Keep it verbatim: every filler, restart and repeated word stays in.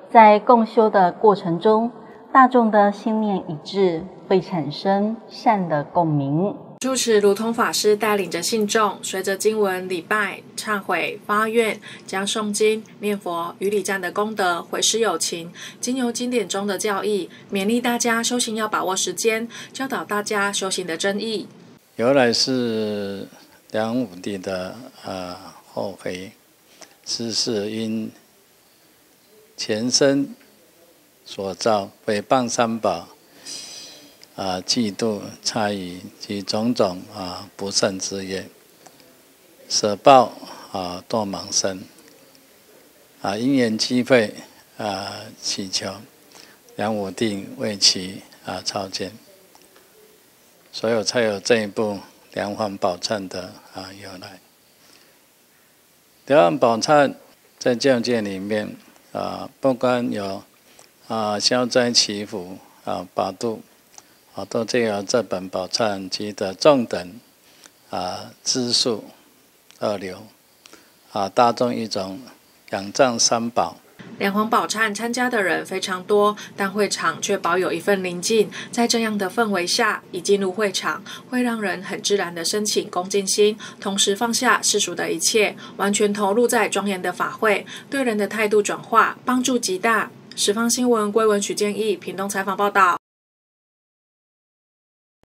在共修的过程中，大众的心念一致，会产生善的共鸣。 住持如通法师带领着信众，随着经文礼拜、忏悔、发愿，将诵经、念佛与礼赞的功德回师有情，经由经典中的教义，勉励大家修行要把握时间，教导大家修行的真义。 由来是梁武帝的呃后妃，师是因前身所造诽谤三宝。啊，嫉妒、猜疑及种种啊不善之业，舍报啊堕盲身，啊因缘机会啊祈求梁武帝为其啊超荐，所以才有这一部《梁皇宝忏》的啊由来。《梁皇宝忏》在教界里面啊，不光有啊消灾祈福啊八度。啊，都借由这本宝忏集的中等啊知数二流啊，大众一种仰仗三宝。 梁皇宝忏参加的人非常多，但会场却保有一份宁静。在这样的氛围下，一进入会场，会让人很自然的升起恭敬心，同时放下世俗的一切，完全投入在庄严的法会，对人的态度转化，帮助极大。十方新闻归文许建议，屏东采访报道。